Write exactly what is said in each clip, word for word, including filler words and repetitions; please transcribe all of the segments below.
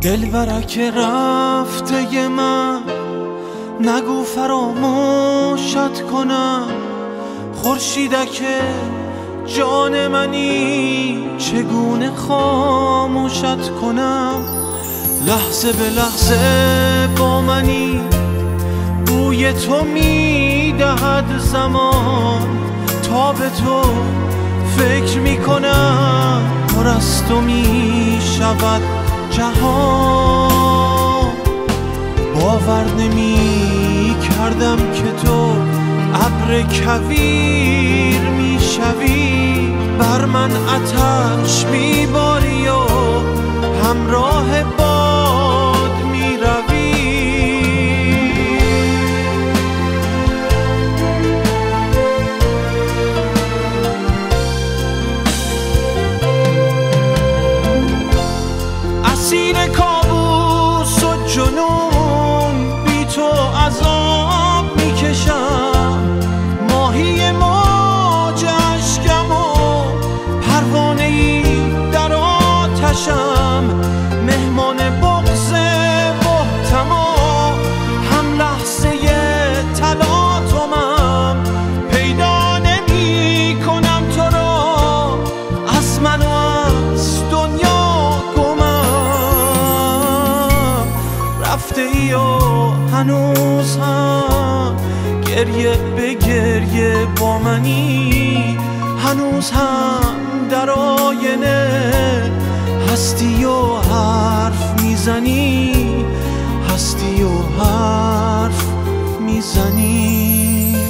دلبرک رفته من نگو فراموشت کنم، خورشیدک جان منی چگونه خاموشت کنم. لحظه به لحظه با منی، بوی تو میدهد زمان، تا به تو فکر میکنم پر از تو میشود جهان. باور نمی کردم که تو ابر کویر میشوی، بر من آتش میباری و همراه باد میروی. اسیر کابوس و جنون بی تو عذاب میکشم، ماهی موج اشکم و پروانه ای در آتشم. مهمان بغض بهتم و هم لحظه تلاطمم، پیدا نمی کنم تو را از من و از دنیا گمم. رفته ای و هنوز هم گریه به گریه با منی، هنوز هم در آینه هستی و حرف میزنی، هستی و حرف میزنی.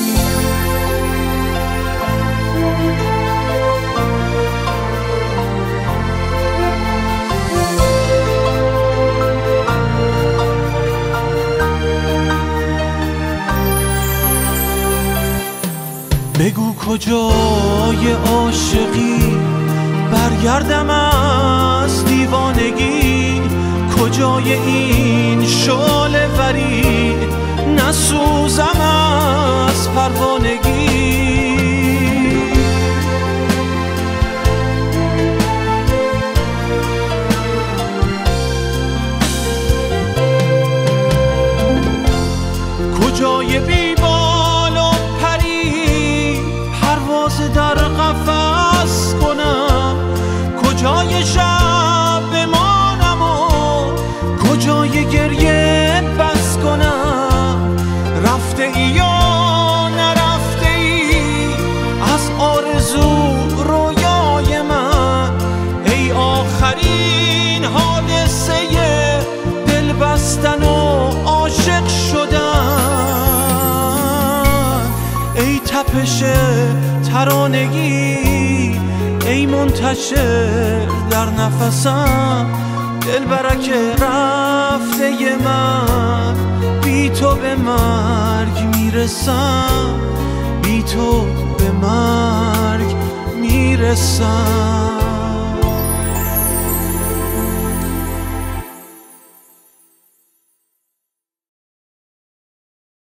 بگو کجای عاشقی، برگردم از دیوانگی، کجای این شعله وری، نسوزم از پروانگی. کجای بیبال و پری، پرواز در قفس کنم، کجای شب بمانم و کجای گریه بس کنم. رفته ای یا نرفته ای از آرزو رویای من، ای آخرین حادثه دل بستن و عاشق شدن، ای تپش ترانگی، ای منتشر در نفسم. دلبرک رفته من بی تو به مرگ میرسم، بی تو به مرگ میرسم.